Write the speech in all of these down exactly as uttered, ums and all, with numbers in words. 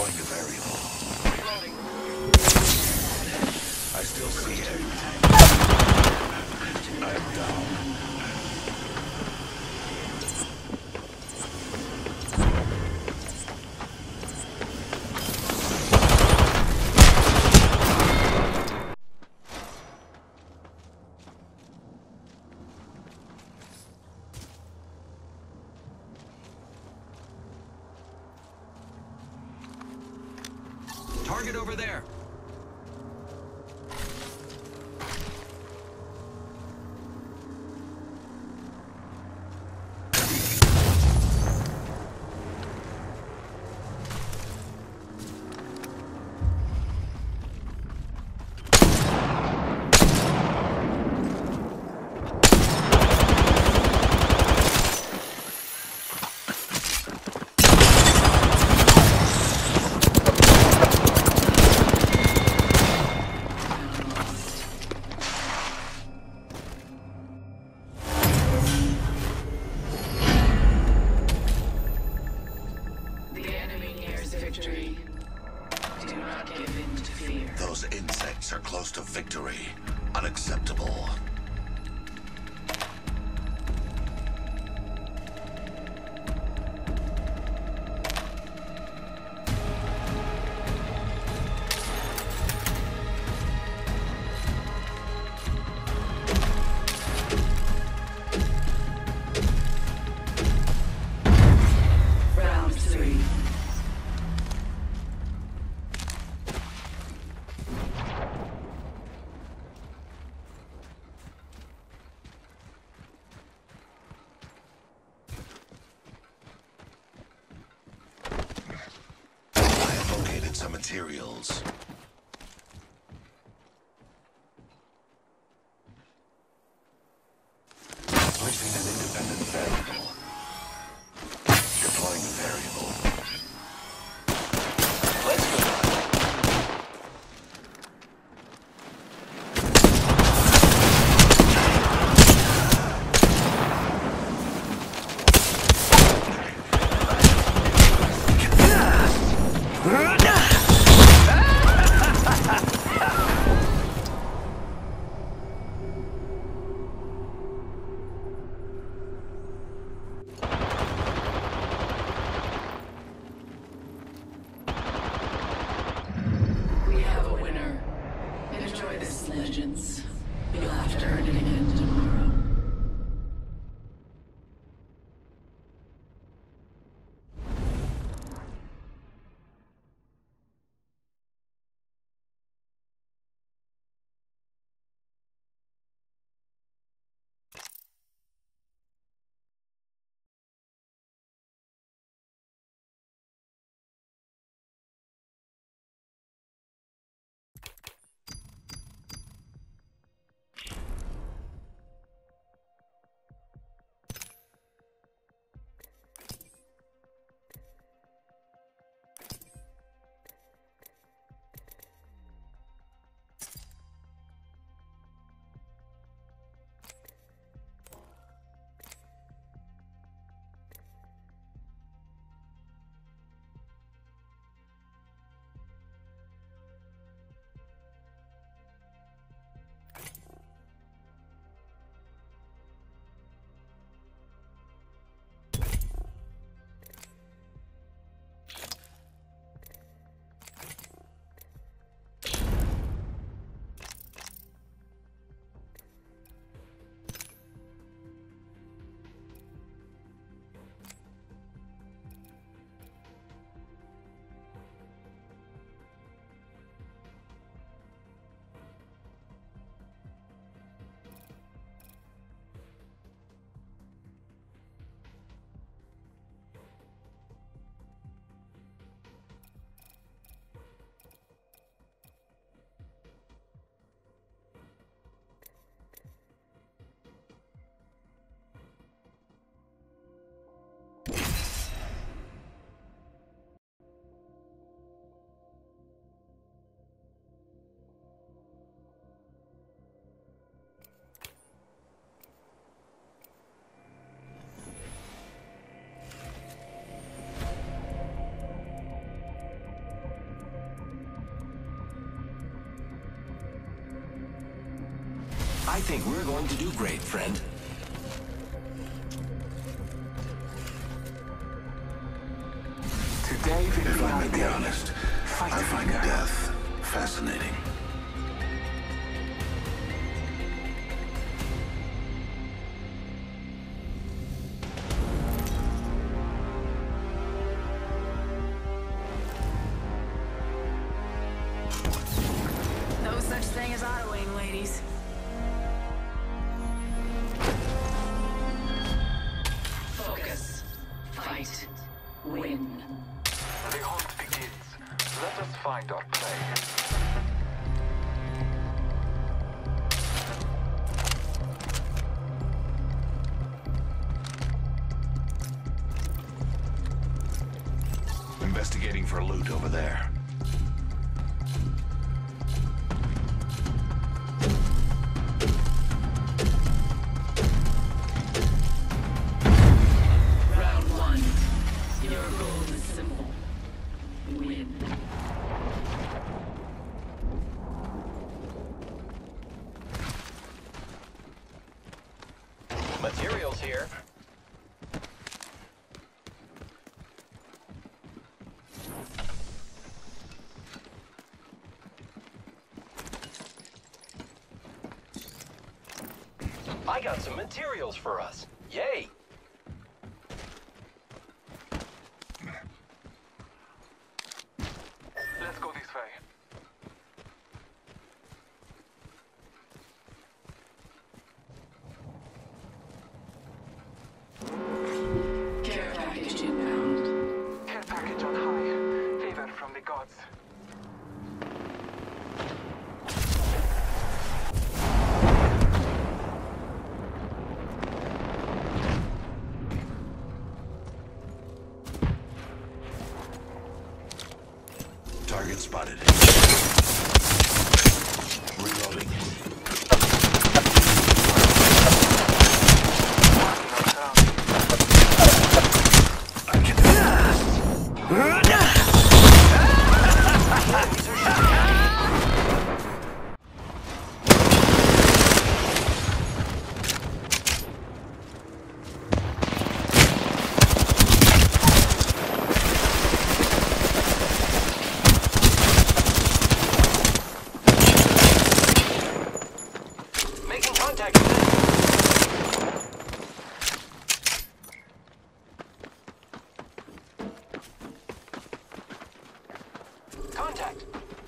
Deploying the variable. I still see it. I am down. Target over there. Those insects are close to victory. Unacceptable. Round three. Some materials. Placing an independent variable. Deploying a variable. Let's go. Enjoy this, Legends. You'll have to earn it again tomorrow. I think we're going to do great, friend. Today, If I may be Victoria, honest, fight I find Vega. death fascinating. No such thing as autoing, ladies. Focus. Fight. Win. The hunt begins. Let us find our prey. Investigating for loot over there. Round one. Your goal is simple. Win. Materials here. I got some materials for us. Yay! Let's go this way. Care package inbound. Care package on high. Favor from the gods. Target spotted. Reloading. Making contact with them. Contact.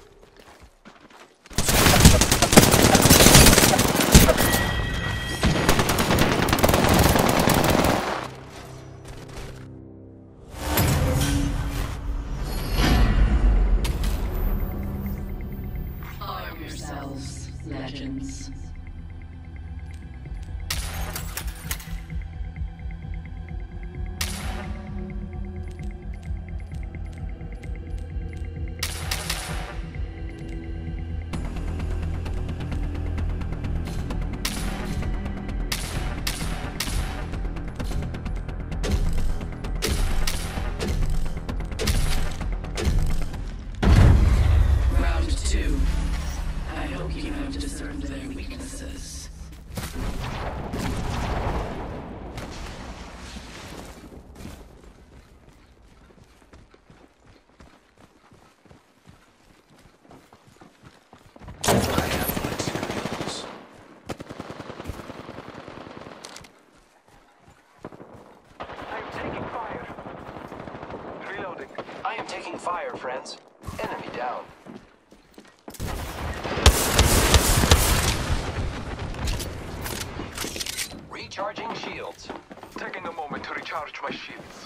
Arm yourselves, legends. Round two. I hope you have discerned their weaknesses. I have materials. I'm taking fire. Reloading. I am taking fire, friends. Enemy down. Recharging shields. Taking a moment to recharge my shields.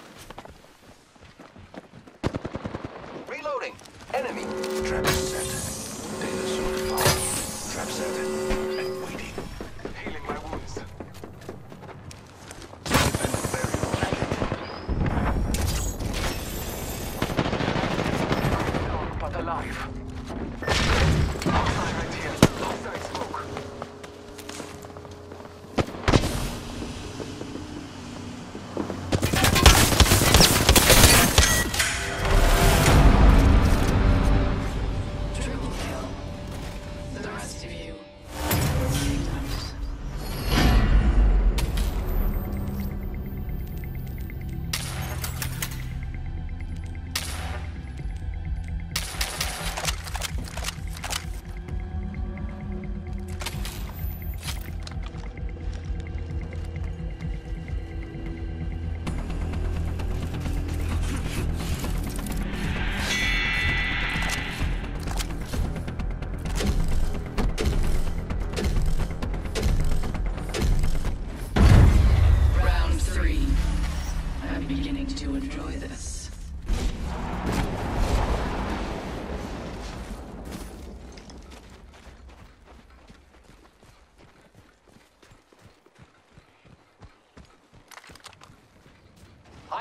Reloading. Enemy. Trap set. Data certified. Trap set. And waiting. Healing my wounds. Defender burial added. Gone, but alive. Outside right here. Outside smoke.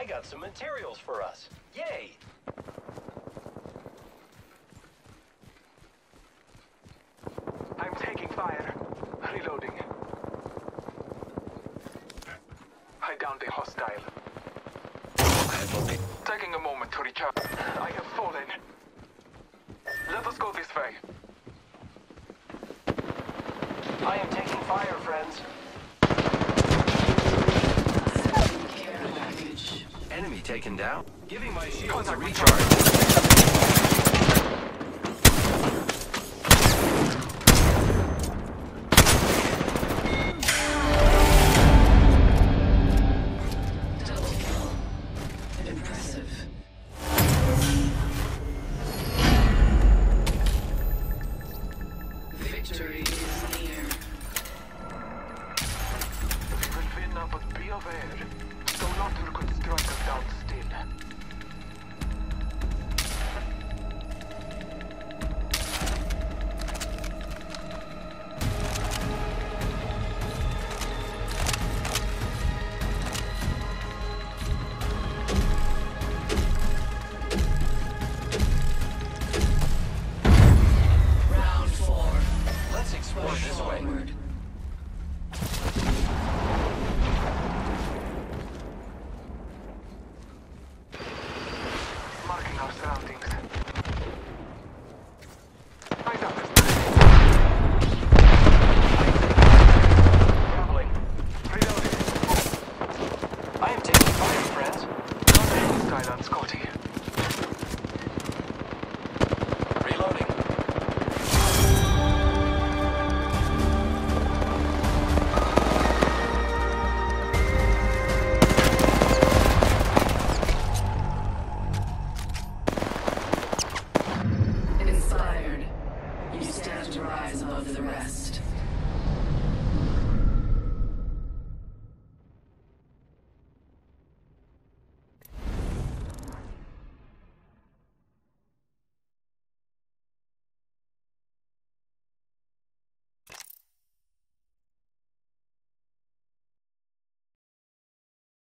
I got some materials for us. Yay! I'm taking fire. Reloading. I downed a hostile. Taking a moment to recharge. I have fallen. Let us go this way. I am taking fire, friends. Care package. Enemy taken down. Giving my shields a recharge.